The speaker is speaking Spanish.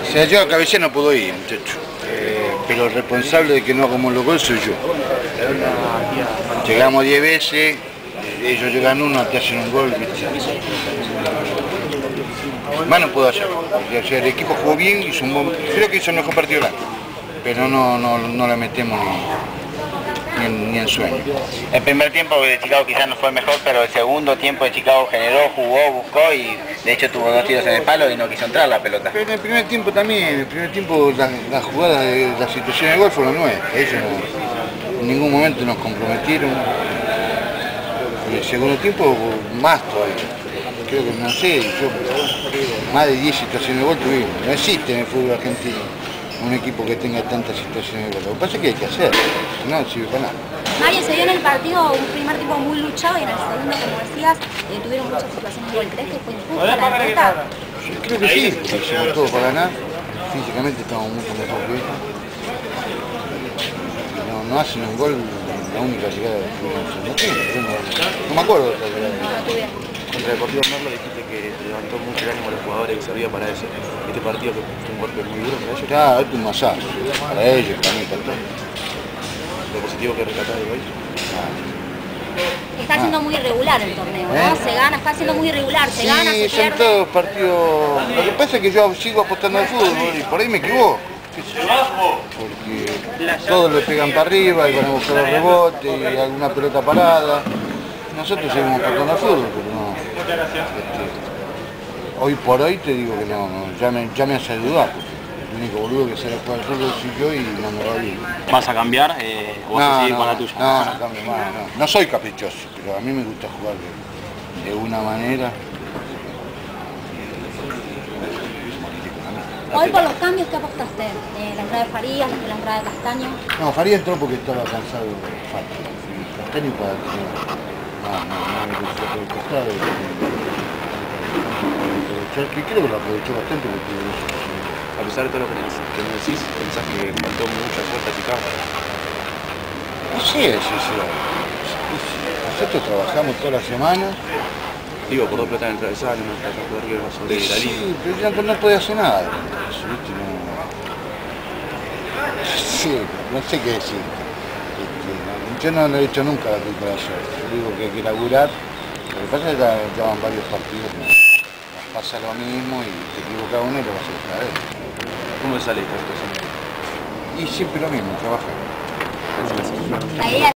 sea, yo a cabecera no puedo ir, muchacho. Pero el responsable de que no hagamos los goles soy yo. Llegamos 10 veces, ellos llegan uno, te hacen un gol. Más no puedo hacer. Porque, o sea, el equipo jugó bien, hizo un buen, creo que hizo el mejor partido del año. Pero no la metemos ni en sueño. El primer tiempo de Chicago quizás no fue el mejor, pero el segundo tiempo de Chicago generó, jugó, buscó y de hecho tuvo 2 tiros en el palo y no quiso entrar la pelota. Pero en el primer tiempo también, en el primer tiempo las jugadas de la situación de gol fueron nuestras. Ellos en ningún momento nos comprometieron. En el segundo tiempo más todavía. Creo que no sé, más de 10 situaciones de gol tuvimos. No existe en el fútbol argentino un equipo que tenga tantas situaciones de gol. Lo que pasa es que hay que hacer, no sirve para nada. Mario, se vio en el partido un primer tiempo muy luchado y en el segundo, como decías, tuvieron muchas situaciones de gol. ¿Crees que fue injusta la derrota? Creo que sí, porque hicimos todo para ganar. Físicamente estamos mucho mejor que ellos. No hacen un gol la única llegada que tuvimos en el tiempo. No me acuerdo de otra llegada. Contra Deportivo Merlo dijiste que levantó mucho el ánimo a los jugadores y servía para eso. Este partido que fue un golpe muy duro para ellos. Claro, es un masaje. Para ellos, para mí, para todos. Lo positivo que rescatar de hoy. Está siendo muy irregular el torneo, ¿no? Se gana, está siendo muy irregular, se gana, se son pierde. todos partidos. Lo que pasa es que yo sigo apostando al fútbol y por ahí me equivoco. Porque todos le pegan para arriba y van a buscar los rebotes y alguna pelota parada. Nosotros seguimos apostando al fútbol, pero no. Hoy por hoy te digo que ya me hace dudar. El único boludo que se le puede hacer soy yo y no me va bien. ¿Vas a cambiar o vas a seguir con la tuya? No cambio más, no. No soy caprichoso, pero a mí me gusta jugar de una manera. Hoy por los cambios, ¿qué apostaste? ¿La entrada de Farías, la entrada de Castaño? No, Farías entró porque estaba cansado de falta. Castaño para tener... me gustó por el costado. Que creo que lo aprovechó bastante porque... A pesar de todo lo que me decís, pensás que faltó mucha suerte a Chicago. No sé, nosotros trabajamos toda la semana. Digo, por 2 pelotas en el travesaño, una pelota de arriba sobre la línea. Sí, pero ya no podía hacer nada. ¿Viste? Sí, no sé qué decir. Yo no he hecho nunca la recuperación. Yo digo que hay que laburar. Lo que pasa es que ya van varios partidos. Nos pasa lo mismo y te equivoca uno y lo vas a otra vez. ¿Cómo sale esta situación? Y siempre lo mismo, trabajar. La idea